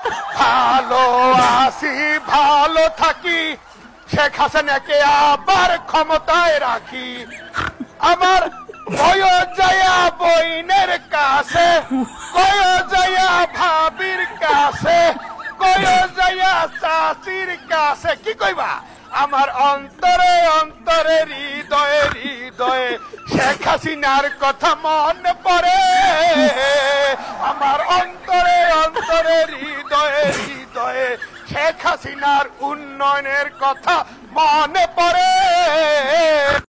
ভালো আছি ভালো থাকি, শেখ হাসিনাকে আবার ক্ষমতায় রাখি। আমার কয় যায়া বইনের কাছে, কয় যায়া ভাবির কাছে, কয় যায়া চাচির কাছে, কি কইবা? আমার অন্তরে অন্তরে হৃদয়ে হৃদয়ে শেখ হাসিনার কথা মনে পড়ে। আমার অন্তরে অন্তরে হৃদয়ে হৃদয়ে শেখ হাসিনার উন্নয়নের কথা মনে পড়ে।